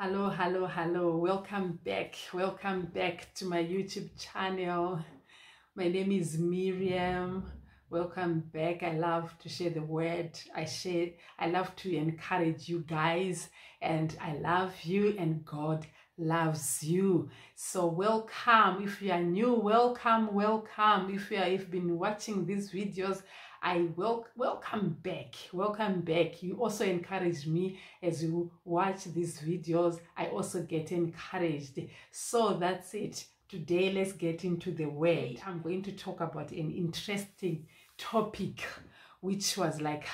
Hello, hello, hello. Welcome back. Welcome back to my YouTube channel. My name is Miriam. Welcome back. I love to share the word. I love to encourage you guys, and I love you, and God loves you. So welcome. If you are new, welcome, welcome. If you've been watching these videos, I welcome back. Welcome back. You also encourage me as you watch these videos. I also get encouraged. So that's it. Today, let's get into the word. I'm going to talk about an interesting topic, which was like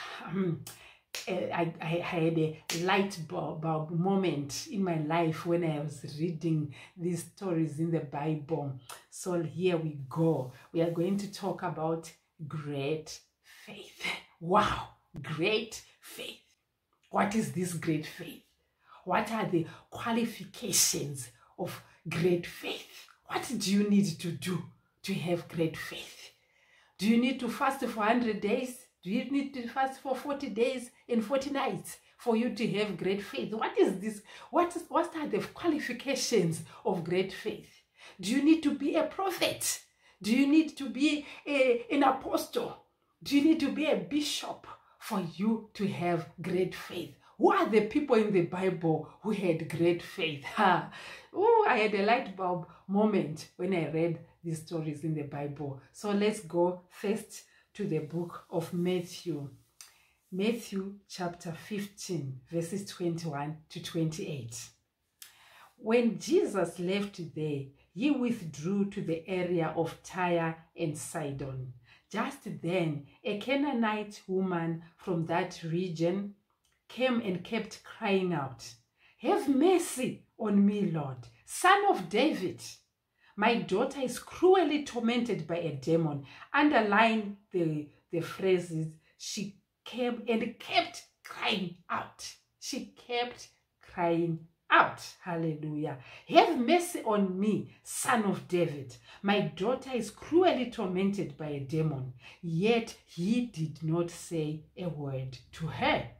I had a light bulb moment in my life when I was reading these stories in the Bible. So here we go. We are going to talk about great faith. Wow, great faith. What is this great faith? What are the qualifications of great faith? What do you need to do to have great faith? Do you need to fast for 100 days? Do you need to fast for 40 days and 40 nights for you to have great faith? What is this? What are the qualifications of great faith? Do you need to be a prophet? Do you need to be an apostle? Do you need to be a bishop for you to have great faith? Who are the people in the Bible who had great faith? Oh, I had a light bulb moment when I read these stories in the Bible. So let's go first to the book of Matthew. Matthew chapter 15, verses 21 to 28. When Jesus left there, he withdrew to the area of Tyre and Sidon. Just then, a Canaanite woman from that region came and kept crying out, "Have mercy on me, Lord, Son of David. My daughter is cruelly tormented by a demon." Underline the phrases, she came and kept crying out. She kept crying out. Hallelujah. "Have mercy on me, Son of David. My daughter is cruelly tormented by a demon." Yet he did not say a word to her.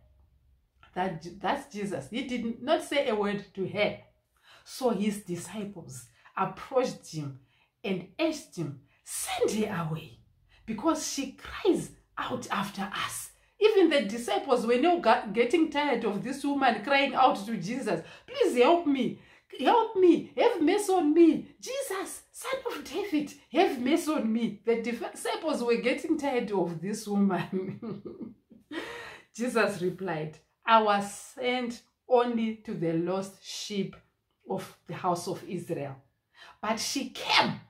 That's Jesus. He did not say a word to her. So his disciples approached him and asked him, "Send her away, because she cries out after us." Even the disciples were now getting tired of this woman crying out to Jesus. "Please help me. Help me. Have mercy on me. Jesus, Son of David, have mercy on me." The disciples were getting tired of this woman. Jesus replied, "I was sent only to the lost sheep of the house of Israel." But she came.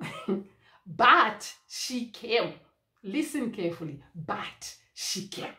But she came. Listen carefully. But she came.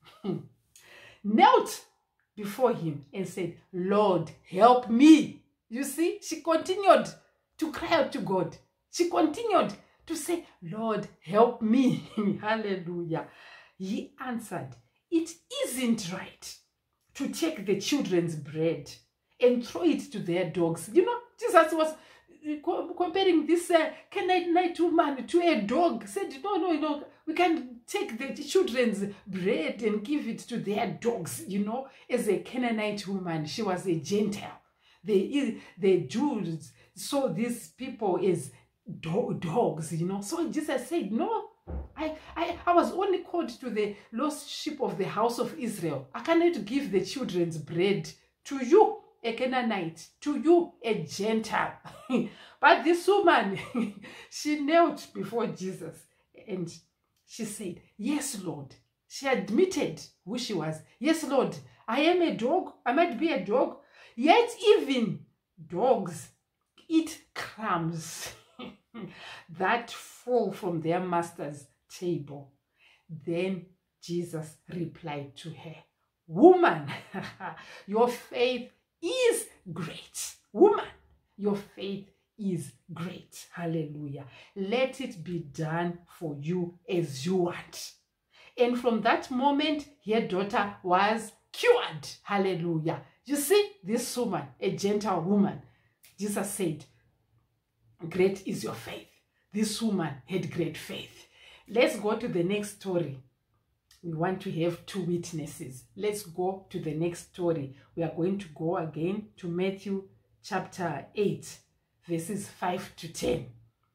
Knelt before him and said, "Lord, help me." You see, she continued to cry out to God. She continued to say, "Lord, help me." Hallelujah. He answered, "It isn't right to take the children's bread and throw it to their dogs." You know, Jesus was comparing this Canaanite woman to a dog. He said, no, we can take the children's bread and give it to their dogs. You know, as a Canaanite woman, she was a Gentile. The Jews saw these people as dogs, you know. So Jesus said, "No, I was only called to the lost sheep of the house of Israel. I cannot give the children's bread to you, a Canaanite, to you, a Gentile." But this woman, she knelt before Jesus and she said, "Yes, Lord." She admitted who she was. "Yes, Lord, I am a dog. I might be a dog. Yet even dogs eat crumbs that fall from their master's table." Then Jesus replied to her, "Woman, your faith is great. Woman, your faith is great." Hallelujah. "Let it be done for you as you want." And from that moment, her daughter was cured. Hallelujah. You see, this woman, a Gentile woman, Jesus said, "Great is your faith." This woman had great faith. Let's go to the next story. we want to have 2 witnesses. Let's go to the next story. We are going to go again to Matthew chapter 8, verses 5 to 10.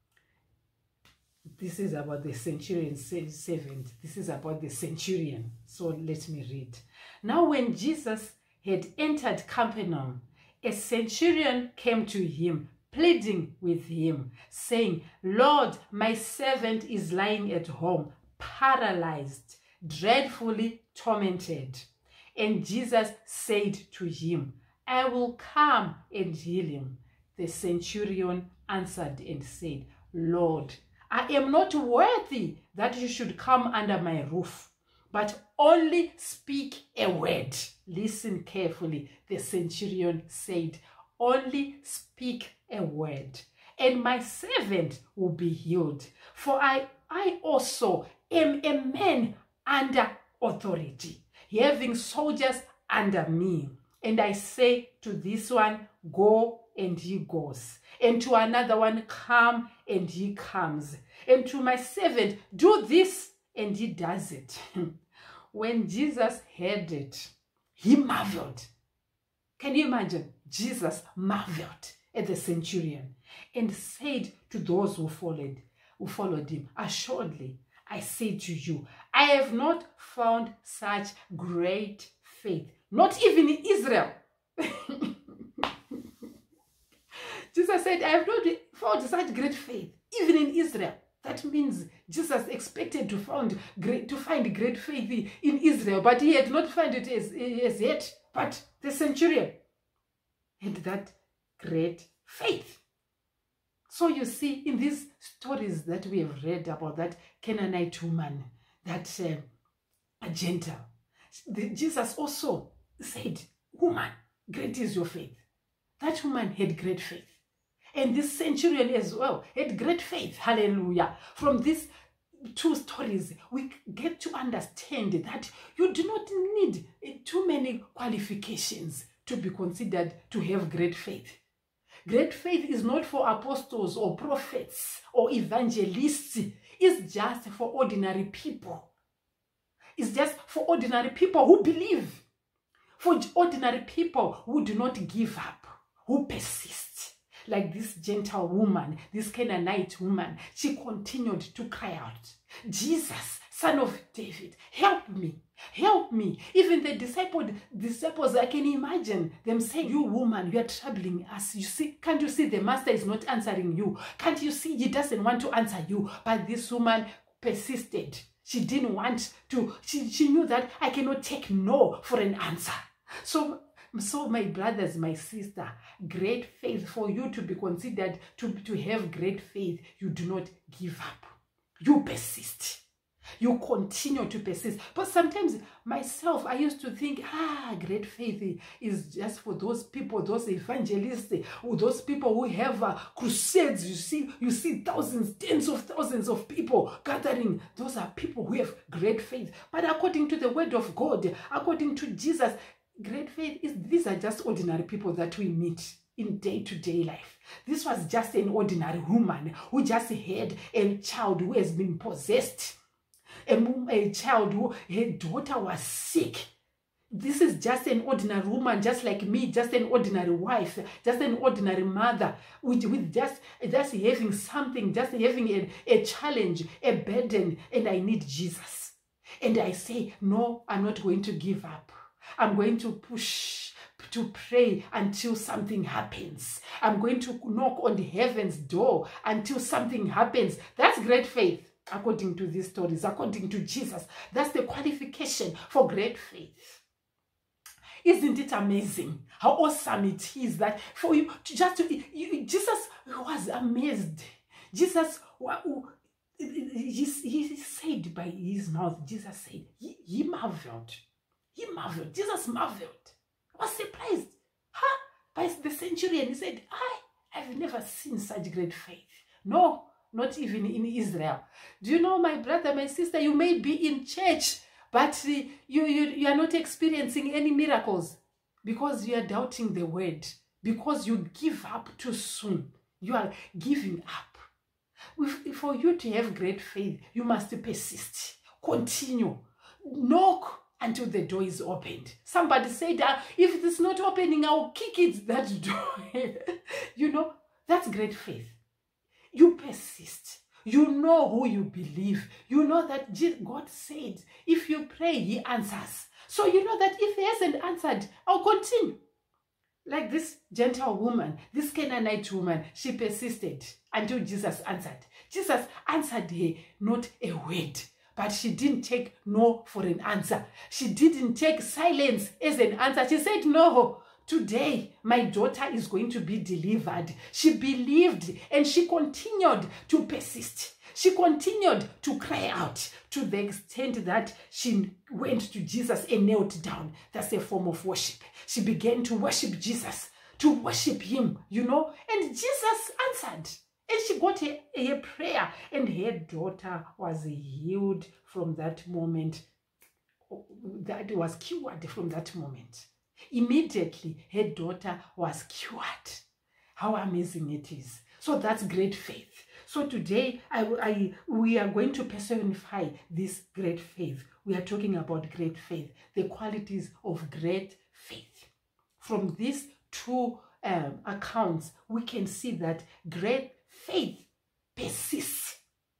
This is about the centurion servant. This is about the centurion. So let me read. Now when Jesus had entered Capernaum, a centurion came to him, pleading with him, saying, Lord, my servant is lying at home, paralyzed, dreadfully tormented. And Jesus said to him, I will come and heal him. The centurion answered and said, Lord, I am not worthy that you should come under my roof, but only speak a word. Listen carefully. The centurion said, only speak a word, and my servant will be healed. For I also am a man under authority, having soldiers under me. And I say to this one, go, and he goes. And to another one, come, and he comes. And to my servant, do this, and he does it. When Jesus heard it, he marveled. Can you imagine? Jesus marveled at the centurion and said to those who followed him, assuredly, I say to you, I have not found such great faith, not even in Israel. Jesus said, I have not found such great faith, even in Israel. That means Jesus expected to find great faith in Israel, but he had not found it as yet. But the centurion had that great faith. So you see, in these stories that we have read about that Canaanite woman, that a Gentile, Jesus also said, woman, great is your faith. That woman had great faith. And this centurion as well had great faith. Hallelujah. From these 2 stories, we get to understand that you do not need too many qualifications to be considered to have great faith. Great faith is not for apostles or prophets or evangelists. It's just for ordinary people. It's just for ordinary people who believe. For ordinary people who do not give up, who persist. Like this Gentile woman, this Canaanite woman, she continued to cry out, Jesus, Son of David, help me, help me. Even the disciples, I can imagine them saying, you woman, you are troubling us. You see, can't you see the master is not answering you? Can't you see he doesn't want to answer you? But this woman persisted. She didn't want to. She knew that I cannot take no for an answer. So my brothers, my sister, great faith, for you to be considered to have great faith, you do not give up. You persist. You continue to persist. But sometimes myself, I used to think, great faith is just for those people, those evangelists, or those people who have crusades. You see thousands, tens of thousands of people gathering. Those are people who have great faith. But according to the word of God, according to Jesus, great faith these are just ordinary people that we meet in day-to-day life. This was just an ordinary woman who just had a child who has been possessed. A child who her daughter was sick. This is just an ordinary woman, just like me, just an ordinary wife, just an ordinary mother, with just having something, just having a challenge, a burden, and I need Jesus. And I say, no, I'm not going to give up. I'm going to push, to pray until something happens. I'm going to knock on the heaven's door until something happens. That's great faith, according to these stories, according to Jesus. That's the qualification for great faith. Isn't it amazing how awesome it is that for you to Jesus was amazed. Jesus, he said by his mouth, Jesus said, he marveled. He marveled. Jesus marveled. Was surprised. By the centurion, he said, I've never seen such great faith. No, not even in Israel. Do you know, my brother, my sister, you may be in church, but you are not experiencing any miracles because you are doubting the word, because you give up too soon. You are giving up. For you to have great faith, you must persist. Continue. knock until the door is opened. Somebody said, if it is not opening, I'll kick it, that door. You know, that's great faith. You persist. You know who you believe. You know that God said, if you pray, he answers. So you know that if he hasn't answered, I'll continue. Like this Gentile woman, this Canaanite woman, she persisted until Jesus answered. Jesus answered her, not a word. But she didn't take no for an answer. She didn't take silence as an answer. She said, no, today my daughter is going to be delivered. She believed and she continued to persist. She continued to cry out to the extent that she went to Jesus and knelt down. That's a form of worship. She began to worship Jesus, to worship him, you know, and Jesus answered. And she got a prayer, and her daughter was healed from that moment. That was cured from that moment. Immediately, her daughter was cured. How amazing it is. So that's great faith. So today, we are going to personify this great faith. We are talking about great faith, the qualities of great faith. From these two accounts, we can see that great faith persists.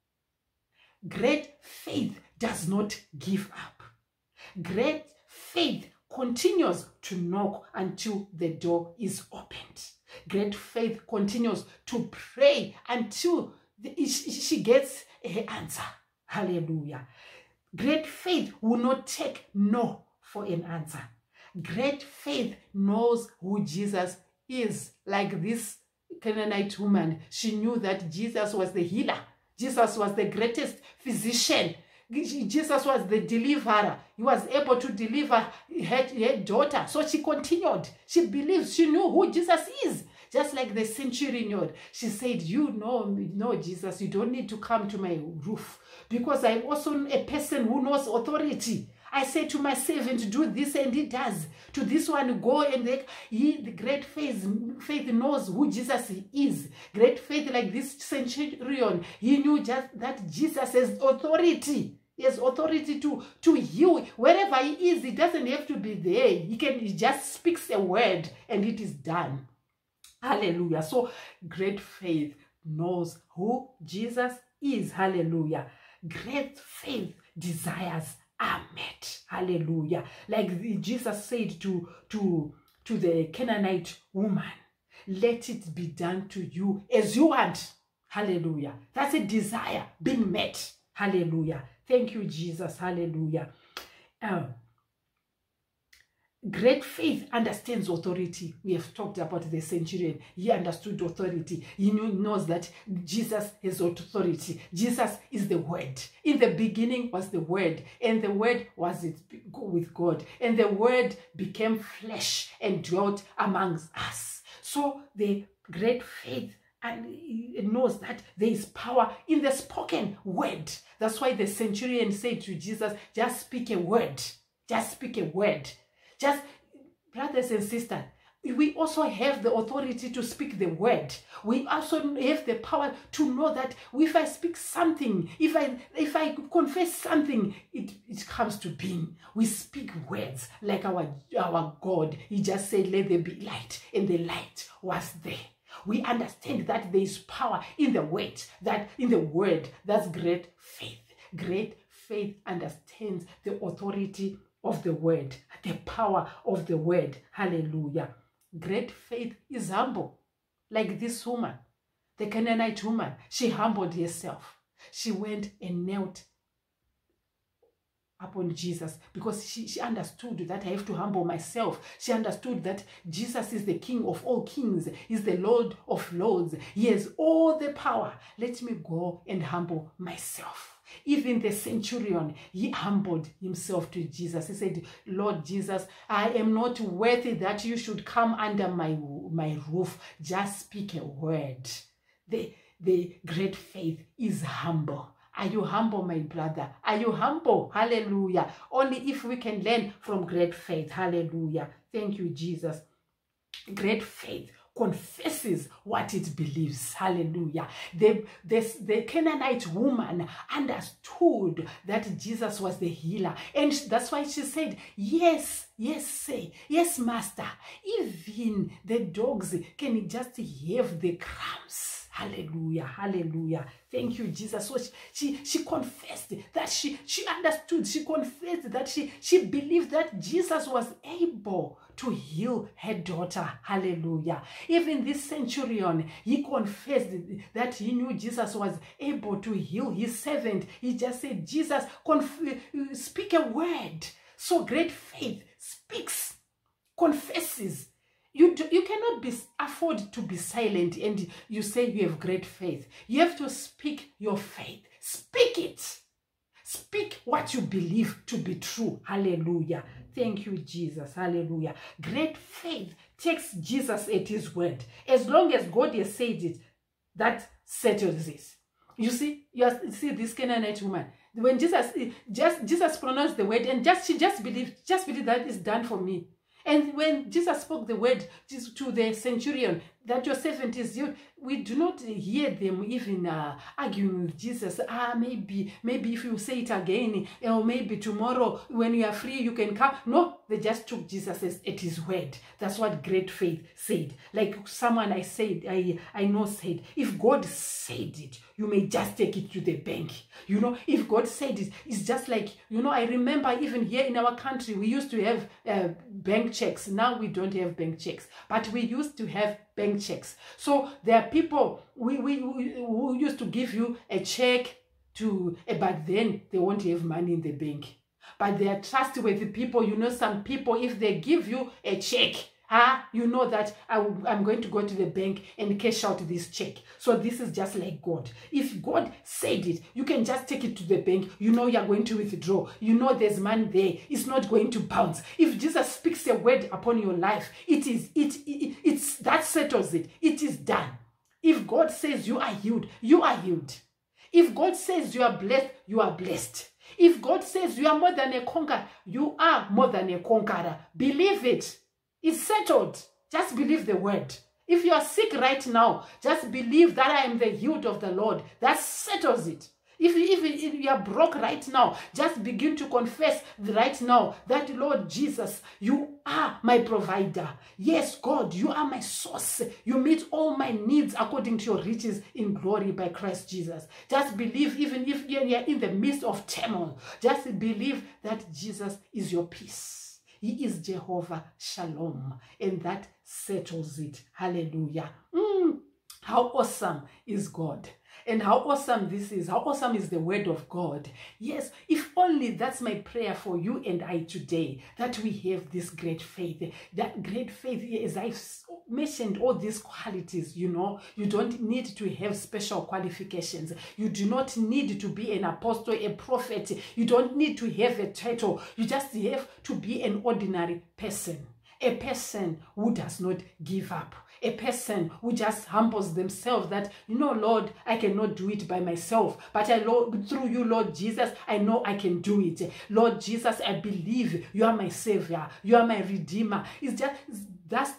Great faith does not give up. Great faith continues to knock until the door is opened. Great faith continues to pray until she gets her answer. Hallelujah. Great faith will not take no for an answer. Great faith knows who Jesus is. Like this Canaanite woman, she knew that Jesus was the healer. Jesus was the greatest physician. Jesus was the deliverer. He was able to deliver her daughter. So she continued. She believed. She knew who Jesus is. Just like the centurion, she said, you know, Jesus, you don't need to come to my roof because I'm also a person who knows authority. I say to my servant, do this, and he does. To this one, go, and the great faith knows who Jesus is. Great faith, like this centurion, he knew just that Jesus has authority. He has authority to heal. Wherever he is, he doesn't have to be there. He just speaks a word, and it is done. Hallelujah. So great faith knows who Jesus is. Hallelujah. Great faith desires are met. Hallelujah. Like Jesus said to the Canaanite woman, let it be done to you as you want. Hallelujah. That's a desire being met. Hallelujah. Thank you, Jesus. Hallelujah. Great faith understands authority. We have talked about the centurion. He understood authority. He knows that Jesus has authority. Jesus is the Word. In the beginning was the Word, and the Word was with God, and the Word became flesh and dwelt amongst us. So the great faith and it knows that there is power in the spoken word. That's why the centurion said to Jesus, just speak a word. Just speak a word. Just, brothers and sisters, we also have the authority to speak the word. We also have the power to know that if I speak something, if I confess something, it comes to being. We speak words like our God. He just said, let there be light, and the light was there. We understand that there is power in the word, that's great faith. Great faith understands the authority of the word, the power of the word. Hallelujah. Great faith is humble. Like this woman, the Canaanite woman, she humbled herself. She went and knelt upon Jesus because she understood that I have to humble myself. She understood that Jesus is the King of all kings. He's the Lord of lords. He has all the power. Let me go and humble myself. Even the centurion, he humbled himself to Jesus. He said, Lord Jesus, I am not worthy that you should come under my roof. Just speak a word. The great faith is humble. Are you humble, my brother? Are you humble? Hallelujah. Only if we can learn from great faith. Hallelujah. Thank you, Jesus. Great faith confesses what it believes. Hallelujah. The Canaanite woman understood that Jesus was the healer. And that's why she said, yes, yes, Master. Even the dogs can just have the crumbs. Hallelujah, hallelujah. Thank you, Jesus. So she confessed that she understood, she confessed that she believed that Jesus was able to heal her daughter. Hallelujah. Even this centurion, he confessed that he knew Jesus was able to heal his servant. He just said, Jesus, speak a word. So great faith speaks, confesses. You cannot afford to be silent and you say you have great faith. You have to speak your faith. Speak it. Speak what you believe to be true. Hallelujah. Thank you, Jesus. Hallelujah. Great faith takes Jesus at his word. As long as God has said it, that settles it. You see this Canaanite woman. When Jesus pronounced the word and she just believed that it's done for me. And when Jesus spoke the word to the centurion, that your servant is healed, we do not hear them even arguing with Jesus. Maybe if you say it again, or maybe tomorrow when you are free, you can come. No, they just took Jesus at his word. That's what great faith said. Like someone I know said, if God said it, you may just take it to the bank. You know, if God said it, it's just like, you know, I remember even here in our country, we used to have bank checks. Now we don't have bank checks, but we used to have bank checks. So there are people who used to give you a check but then they won't have money in the bank. But they are trustworthy people. You know, some people, if they give you a check, you know that I'm going to go to the bank and cash out this check. So this is just like God. If God said it, you can just take it to the bank. You know you're going to withdraw. You know there's money there. It's not going to bounce. If Jesus speaks a word upon your life, it's that settles it. It is done. If God says you are healed, you are healed. If God says you are blessed, you are blessed. If God says you are more than a conqueror, you are more than a conqueror. Believe it. It's settled. Just believe the word. If you are sick right now, just believe that I am the healed of the Lord. That settles it. If you are broke right now, just begin to confess right now that, Lord Jesus, you are my provider. Yes, God, you are my source. You meet all my needs according to your riches in glory by Christ Jesus. Just believe, even if you are in the midst of turmoil, just believe that Jesus is your peace. He is Jehovah Shalom, and that settles it. Hallelujah. How awesome is God. And how awesome this is. How awesome is the word of God. Yes, if only that's my prayer for you and I today, that we have this great faith. That great faith, as I mentioned, all these qualities, you know, you don't need to have special qualifications. You do not need to be an apostle, a prophet. You don't need to have a title. You just have to be an ordinary person. A person who does not give up. A person who just humbles themselves that, you know, Lord, I cannot do it by myself. But through you, Lord Jesus, I know I can do it. Lord Jesus, I believe you are my Savior. You are my Redeemer. That's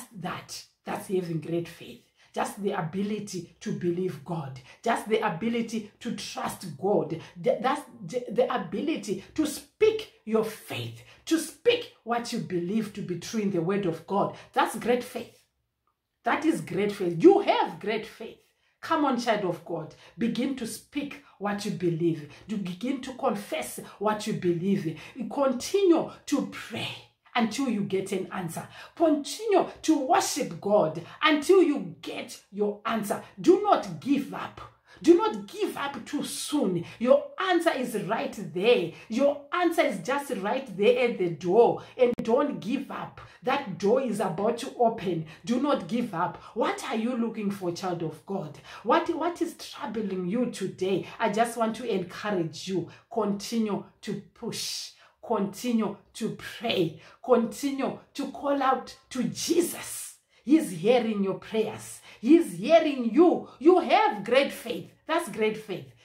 having great faith. Just the ability to believe God. Just the ability to trust God. That's the ability to speak your faith. To speak what you believe to be true in the word of God. That's great faith. That is great faith. You have great faith. Come on, child of God. Begin to speak what you believe. To begin to confess what you believe. Continue to pray until you get an answer. Continue to worship God until you get your answer. Do not give up. Do not give up too soon. Your answer is right there. Your answer is just right there at the door. And don't give up. That door is about to open. Do not give up. What are you looking for, child of God? What is troubling you today? I just want to encourage you. Continue to push. Continue to pray. Continue to call out to Jesus. He's hearing your prayers. He's hearing you. You have great faith. That's great faith.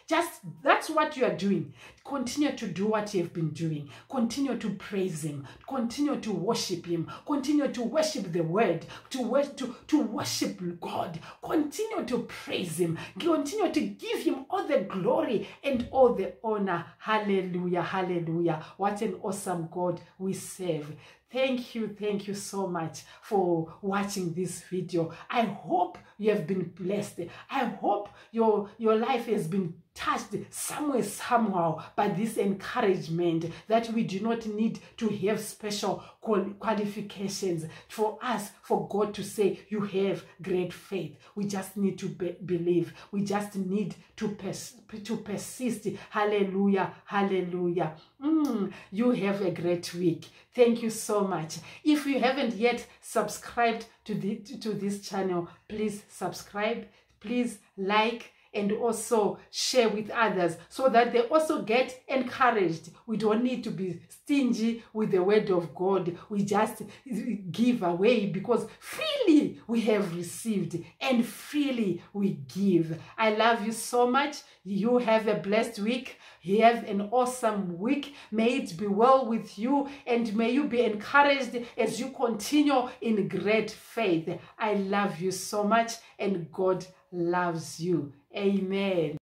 That's what you are doing. Continue to do what you have been doing. Continue to praise him. Continue to worship him. Continue to worship the word. To worship God. Continue to praise him. Continue to give him all the glory and all the honor. Hallelujah. Hallelujah. What an awesome God we serve. Thank you so much for watching this video. I hope you have been blessed. I hope your life has been touched somewhere, somehow by this encouragement that we do not need to have special qualifications for us, for God to say you have great faith. We just need to believe. We just need to persist. Hallelujah. Hallelujah. You have a great week. Thank you so much. If you haven't yet subscribed to this channel, please subscribe. Please like and also share with others so that they also get encouraged. We don't need to be stingy with the word of God. We just give away because freely we have received and freely we give. I love you so much. You have a blessed week. You have an awesome week. May it be well with you and may you be encouraged as you continue in great faith. I love you so much and God loves you. Amen.